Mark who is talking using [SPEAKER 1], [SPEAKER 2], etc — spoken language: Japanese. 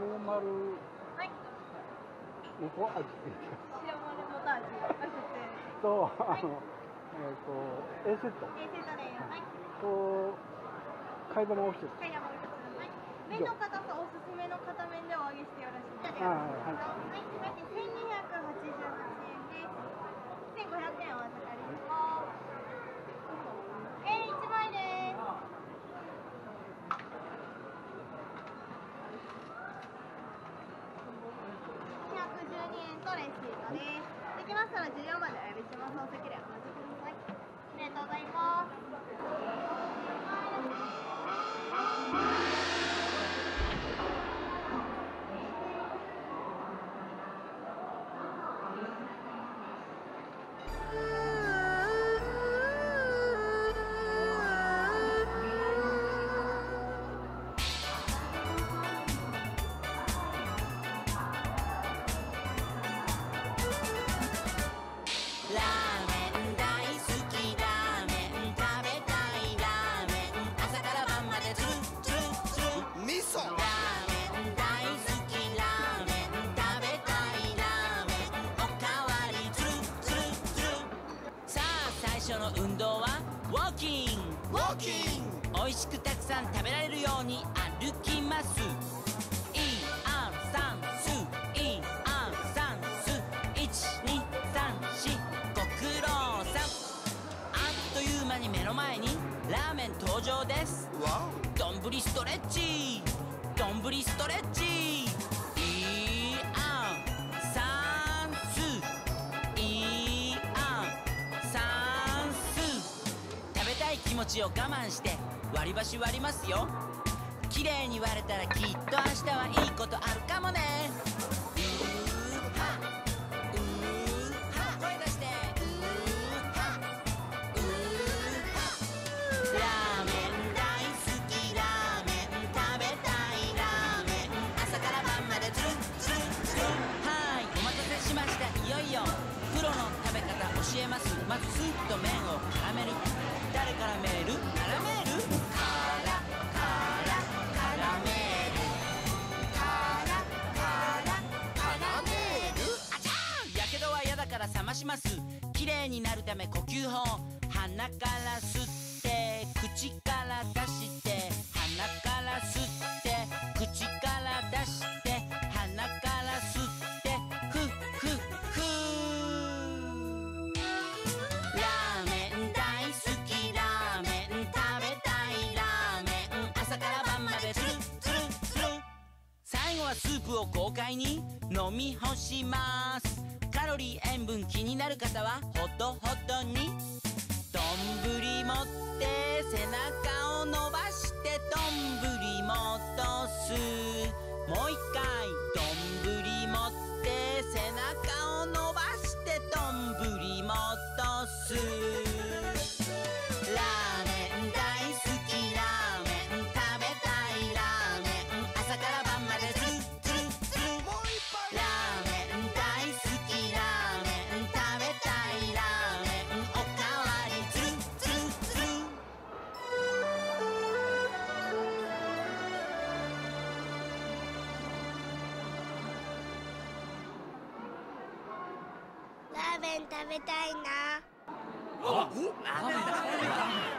[SPEAKER 1] ノーマル
[SPEAKER 2] はい。
[SPEAKER 1] 元味
[SPEAKER 2] 白丸ポタージュ、あくて。
[SPEAKER 1] と、
[SPEAKER 2] はい、
[SPEAKER 1] A セット。
[SPEAKER 2] A セットで、はい。
[SPEAKER 1] と、替え玉を一つ。
[SPEAKER 2] 替え玉を一つ。はい。麺の硬さ、おすすめの片面でお揚げしてよろしいですか。
[SPEAKER 1] はい。
[SPEAKER 2] はい、1288円です。1500円お預かりします。1枚です。212円とレシートです。できましたら14番でお呼びします。お席でお待ちください。ありがとうございます。
[SPEAKER 3] 美味しくたくさん食べられるように歩きます。いアンサンスいアンサンス1234ご苦労さん。あっという間に目の前にラーメン登場です。どんぶりストレッチどんぶりストレッチいアンサンスいアンサンス。食べたい気持ちを我慢して割り箸割りますよ。綺麗に割れたらきっと明日はいいことあるかもね。うーはうーは声出してうーはうーは。ラーメン大好きラーメン食べたいラーメン朝から晩までズルズルズル。はい、お待たせしました。いよいよプロの食べ方教えます。まずスープと麺を絡める。誰からメール絡める冷まします。きれいになるため呼吸法。鼻から吸って口から出して鼻から吸って口から出して鼻から吸ってふふふ。ラーメン大好きラーメン食べたいラーメン朝から晩までズルズルズル。最後はスープを豪快に飲み干します。カロリー塩分気になる方はほどほどに。どんぶり持って背中を伸ばしてどんぶり戻す。もう一回どんぶり持って背中を伸ばしてどんぶり戻す。ラーメン大好きラーメン食べたいラーメン朝から晩までズルズルズル。ラーメン大好きラーメン食べたいラーメンおかわりズルズルズル。
[SPEAKER 4] ラーメン食べたいな。
[SPEAKER 3] ラーメンだ。